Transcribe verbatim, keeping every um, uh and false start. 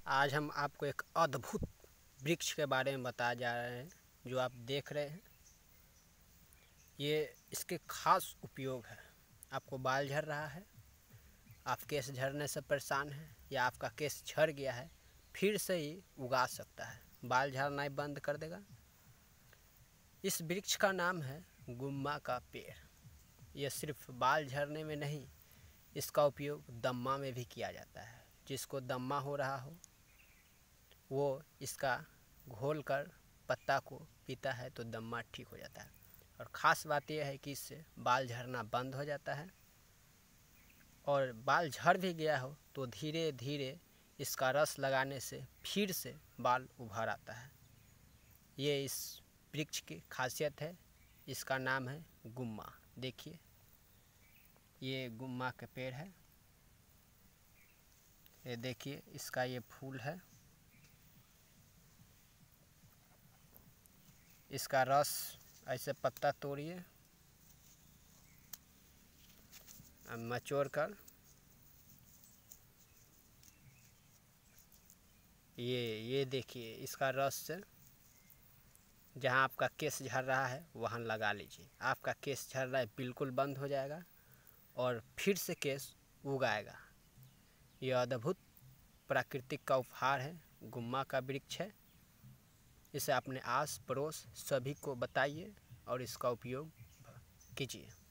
आज हम आपको एक अद्भुत वृक्ष के बारे में बताया जा रहे हैं जो आप देख रहे हैं। ये इसके खास उपयोग है। आपको बाल झड़ रहा है, आप केस झड़ने से परेशान हैं या आपका केस झड़ गया है, फिर से ही उगा सकता है, बाल झड़ना ही बंद कर देगा। इस वृक्ष का नाम है गुम्मा का पेड़। यह सिर्फ बाल झड़ने में नहीं, इसका उपयोग दम्मा में भी किया जाता है। जिसको दम्मा हो रहा हो वो इसका घोल कर पत्ता को पीता है तो दम्मा ठीक हो जाता है। और ख़ास बात यह है कि इससे बाल झड़ना बंद हो जाता है, और बाल झड़ भी गया हो तो धीरे धीरे इसका रस लगाने से फिर से बाल उभर आता है। ये इस वृक्ष की खासियत है। इसका नाम है गुम्मा। देखिए, ये गुम्मा का पेड़ है। ये देखिए, इसका ये फूल है। इसका रस ऐसे पत्ता तोड़िए, मचोड़ कर ये ये देखिए, इसका रस से जहाँ आपका केस झड़ रहा है वहाँ लगा लीजिए। आपका केस झड़ रहा है बिल्कुल बंद हो जाएगा और फिर से केस उगाएगा। यह अद्भुत प्राकृतिक का उपहार है, गुम्मा का वृक्ष है। इसे अपने आस पड़ोस सभी को बताइए और इसका उपयोग कीजिए।